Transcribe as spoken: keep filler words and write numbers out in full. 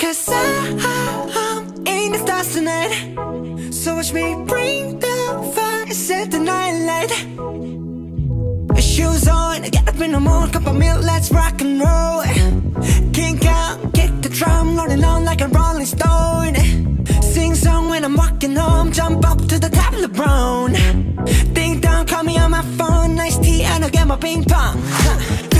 Cause I'm in the stars tonight. So watch me bring the fire, set the night light. Shoes on, get up in the morning, cup of milk, let's rock and roll. Kink out, kick the drum, rolling on like a rolling stone. Sing song when I'm walking home, jump up to the top of the brown. Ding dong, call me on my phone, nice tea and I'll get my ping pong.